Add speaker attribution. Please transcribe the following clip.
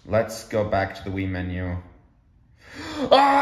Speaker 1: Let's go back to the Wii menu. Ah!